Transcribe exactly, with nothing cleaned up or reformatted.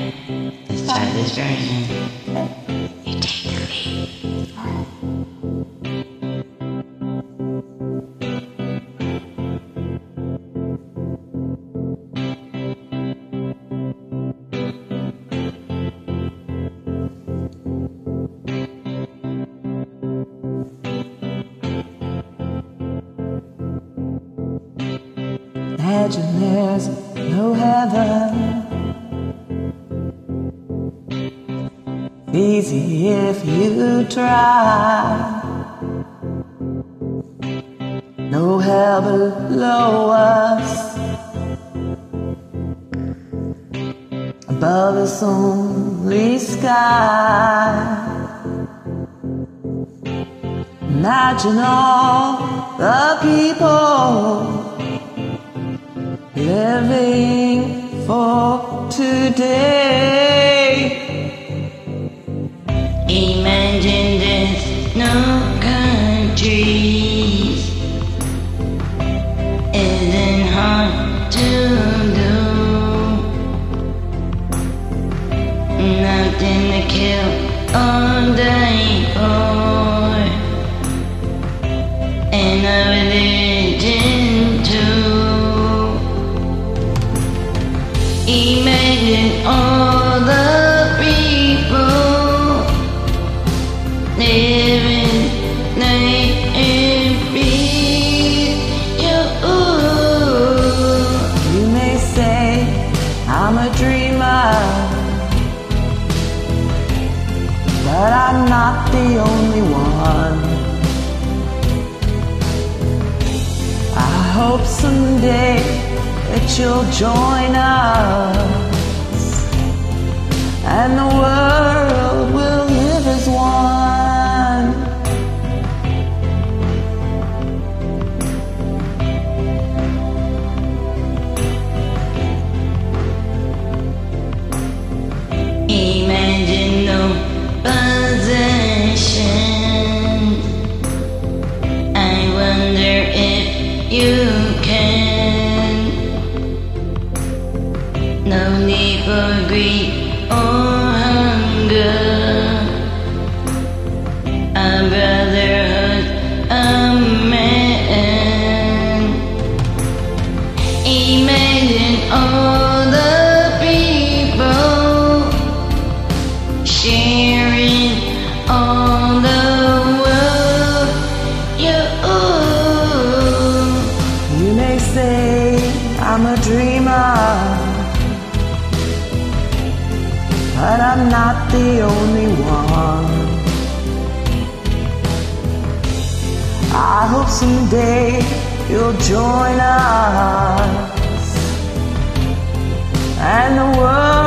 Let's try this version. You take the lead. Imagine there's no heaven. Easy if you try. No hell below us. Above us only sky. Imagine all the people living for today. Imagine there's no countries. Isn't hard to do. Nothing to kill or die for. And a religion too. Imagine all the people living night and breathe you. You may say I'm a dreamer, but I'm not the only one. I hope someday that you'll join us, and the world will live as one. Imagine no possession. I wonder if you can. No need for greed or hunger. A brotherhood, a man. Imagine all the people sharing all the world. You, You may say I'm a dreamer, but I'm not the only one. I hope someday you'll join us, and the world